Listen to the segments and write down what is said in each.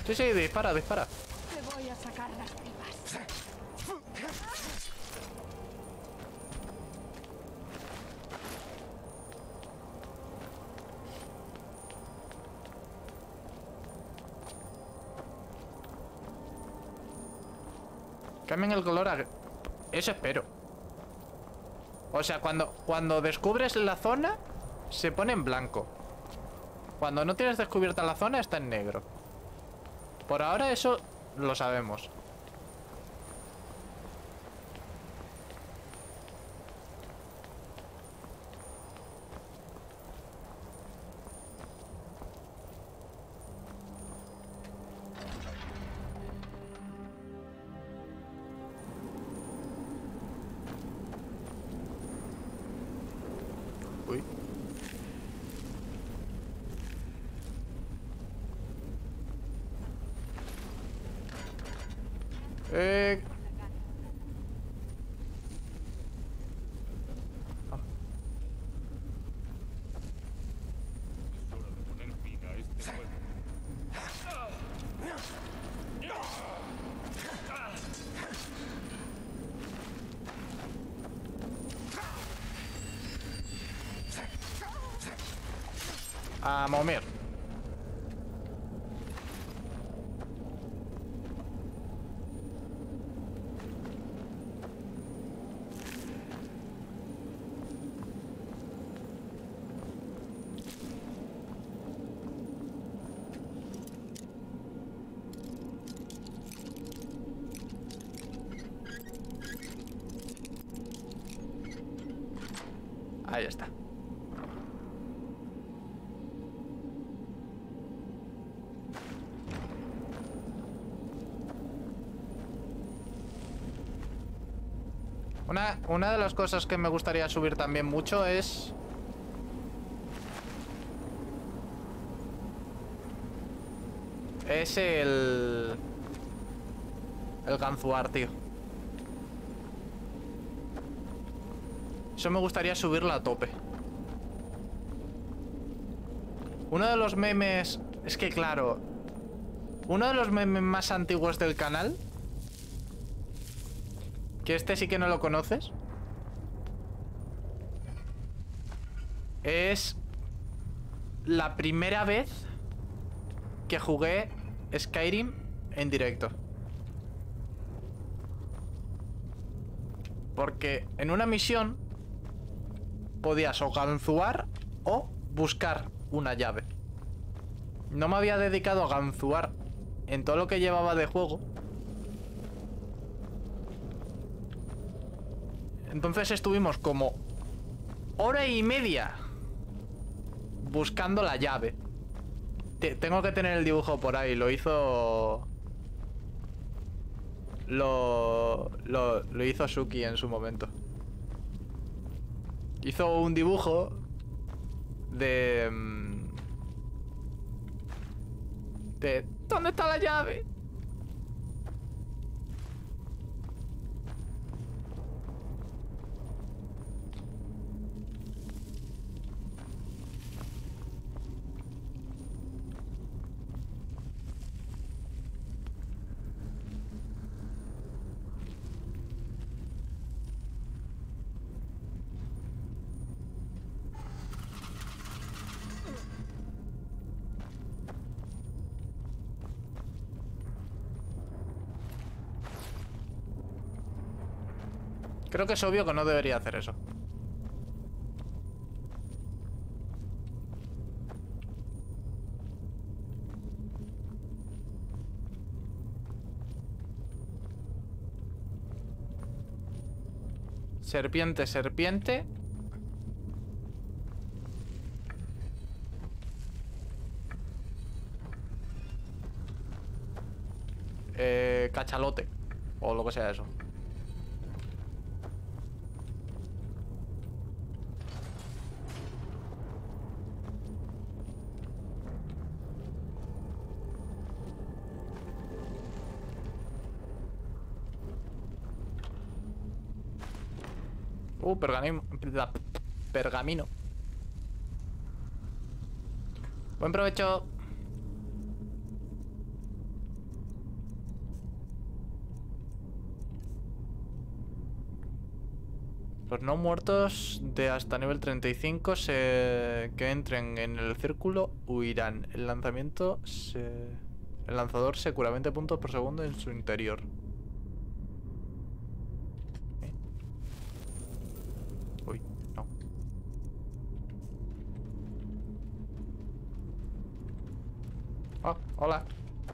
Sí, sí, dispara, dispara. Te voy a sacar las tripas. Cambien el color a... Eso espero. O sea, cuando descubres la zona, se pone en blanco. Cuando no tienes descubierta la zona, está en negro. Por ahora eso lo sabemos. Uy. Ah. Es hora de poner fin a este juego. A mover. Ahí está. Una de las cosas que me gustaría subir también mucho es... Es el Ganzuar, tío. Eso me gustaría subirlo a tope. Uno de los memes... Es que claro... Uno de los memes más antiguos del canal... Que este sí que no lo conoces. Es... La primera vez... Que jugué Skyrim en directo. Porque en una misión... Podías o ganzuar o buscar una llave. No me había dedicado a ganzuar en todo lo que llevaba de juego. Entonces estuvimos como hora y media buscando la llave. Tengo que tener el dibujo por ahí. Lo hizo... Lo hizo Suki en su momento. Hizo un dibujo de... ¿Dónde está la llave? Creo que es obvio que no debería hacer eso. Serpiente, serpiente. Cachalote. O lo que sea eso. Pergamino. Buen provecho. Los no muertos de hasta nivel 35 que entren en el círculo huirán. El lanzador se cura 20 puntos por segundo en su interior. Uy, no. Oh, hola.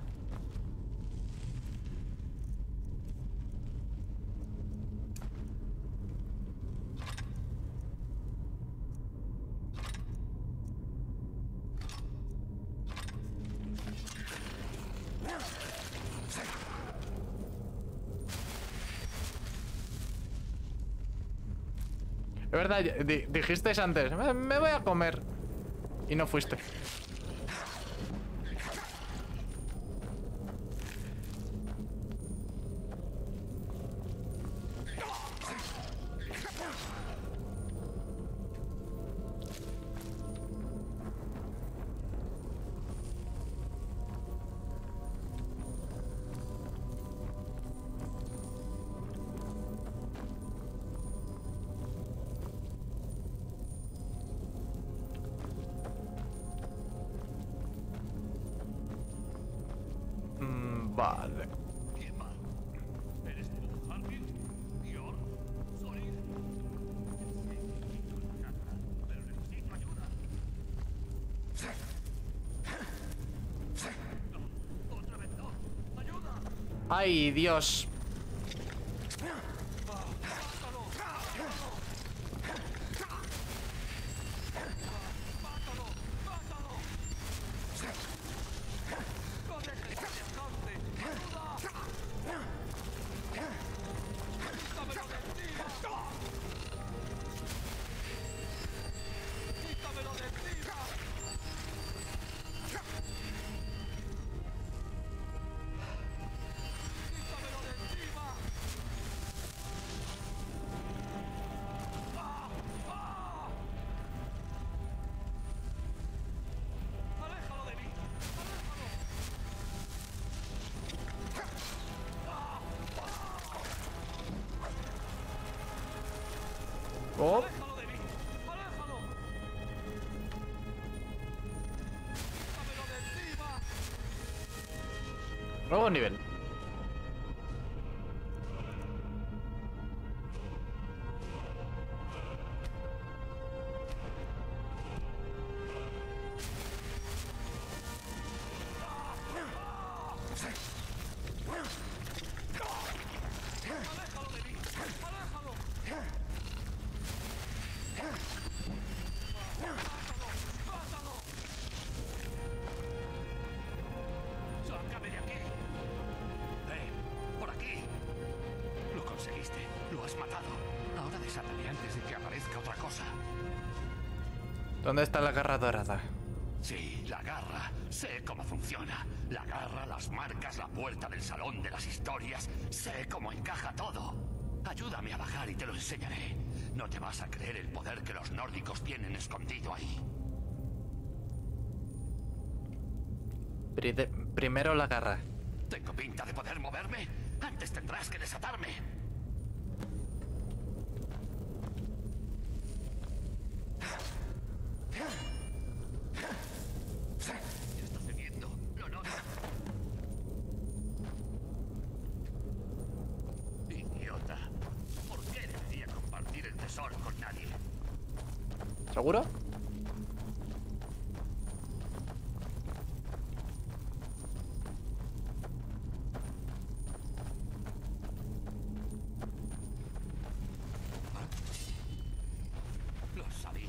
Es verdad, dijisteis antes, me voy a comer. Y no fuiste. Vale. ¿Quién más? ¿Eres tú, Harvey? ¿Yo? ¿Soy? Pero necesito ayuda. No, otra vez no. ¡Ayuda! ¡Ay, Dios! Oh. Nuevo nivel. ¡Sácame de aquí! ¡Por aquí! Lo conseguiste. Lo has matado. Ahora desátame antes de que aparezca otra cosa. ¿Dónde está la garra dorada? Sí, la garra. Sé cómo funciona. La garra, las marcas, la puerta del salón de las historias. Sé cómo encaja todo. Ayúdame a bajar y te lo enseñaré. No te vas a creer el poder que los nórdicos tienen escondido ahí. Primero la garra. ¿Tengo pinta de poder moverme? Antes tendrás que desatarme. ¿Qué está sucediendo? Lo noto. Idiota. ¿Por qué debería compartir el tesoro con nadie? ¿Seguro? Lo sabía.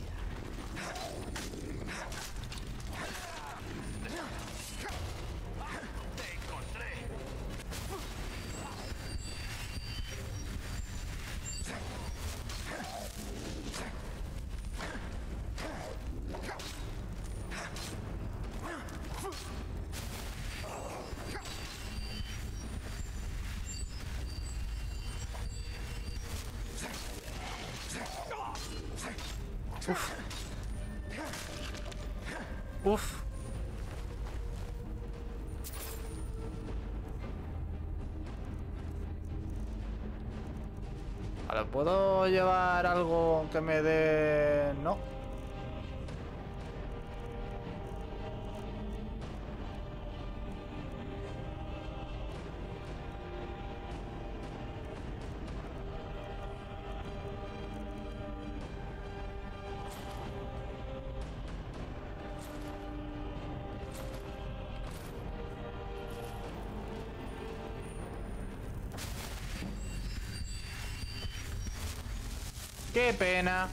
¡Te encontré! Uf. Vale, Vale, ¿puedo llevar algo que me dé...? No. ¡Qué pena!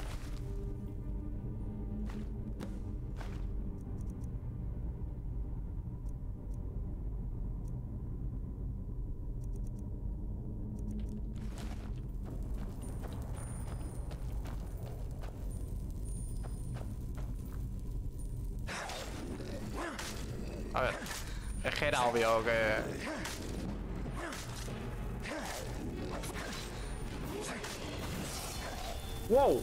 A ver, es que era obvio que... ¡Wow!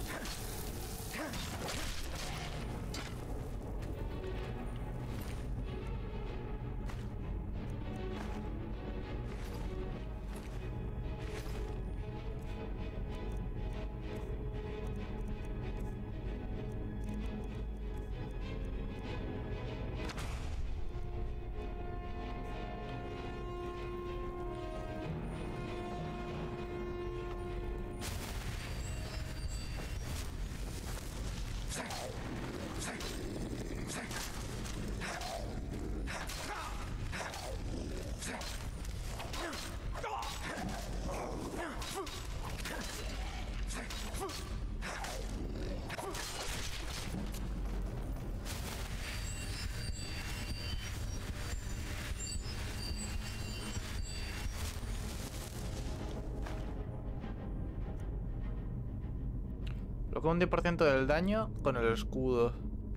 Bloquea un 10% del daño con el escudo.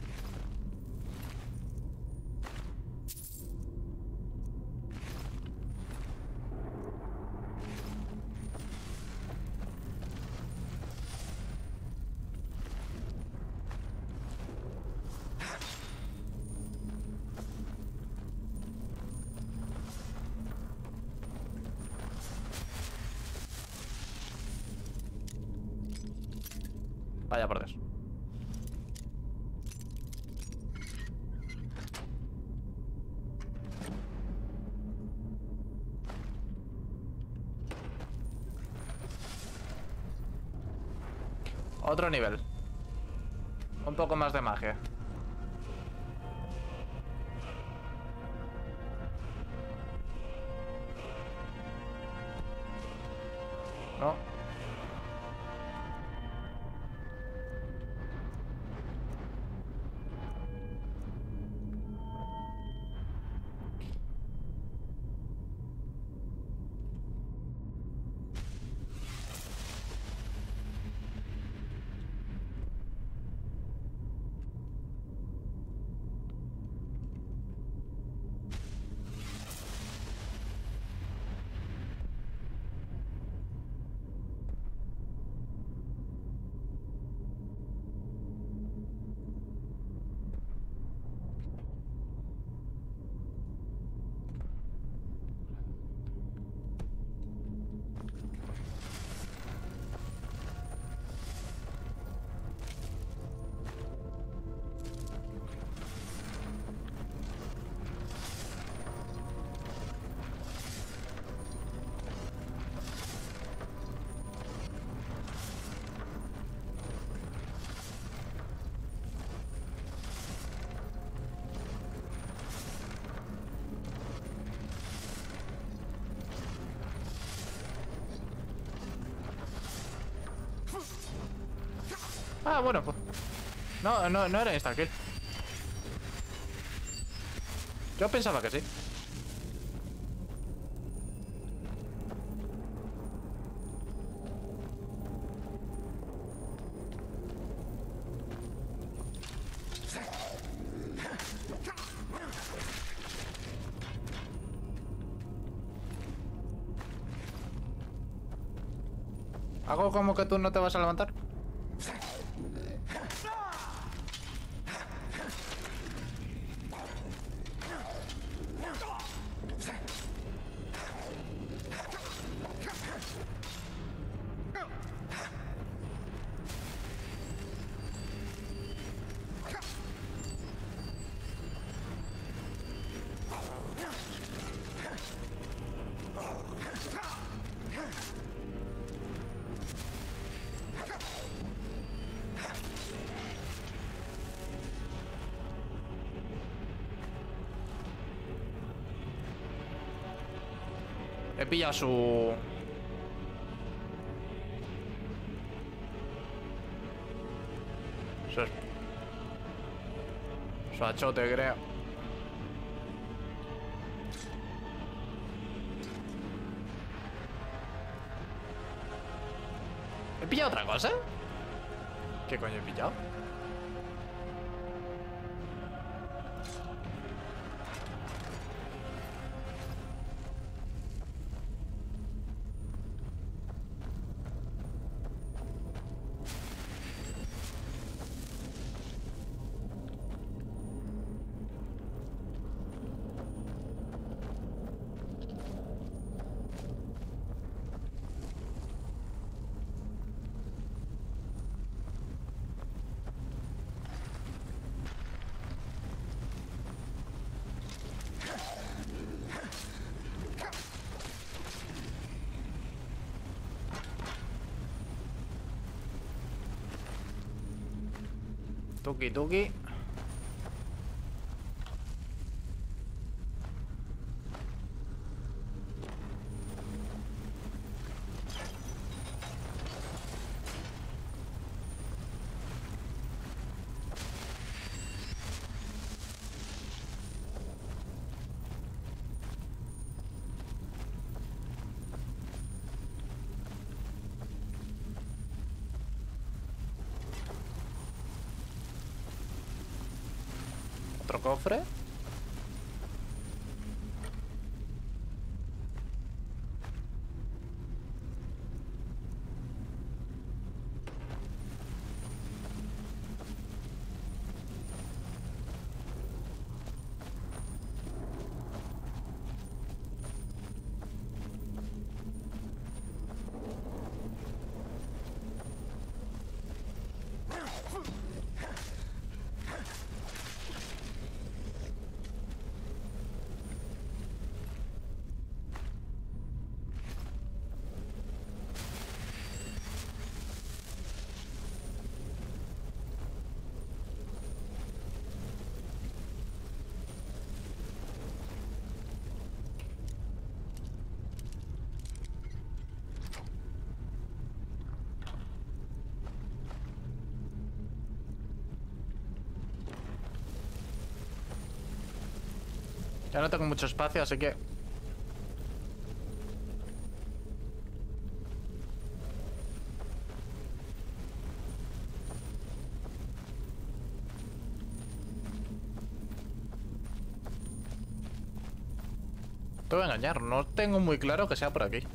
Vaya por Dios. Otro nivel. Un poco más de magia. No. Ah, bueno, pues... No era insta-kill. Yo pensaba que sí. ¿Hago como que tú no te vas a levantar? He pillado su... Su achote, creo. ¿He pillado otra cosa? ¿Qué coño he pillado? Tuki, tuki. Otro cofre. Ya no tengo mucho espacio, así que... Te voy a engañar, no tengo muy claro que sea por aquí.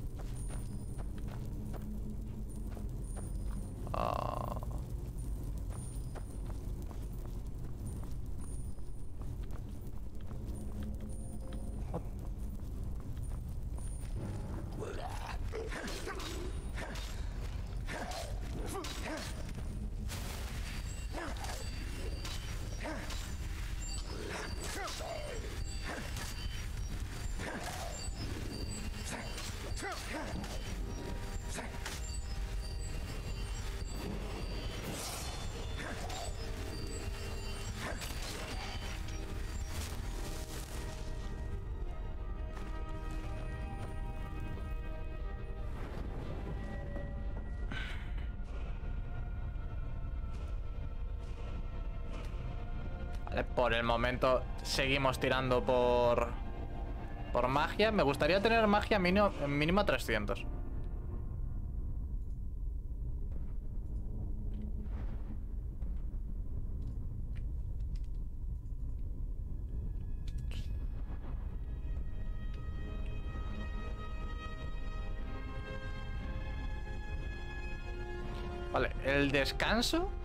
Vale, por el momento seguimos tirando por magia. Me gustaría tener magia mínimo 300. Vale, el descanso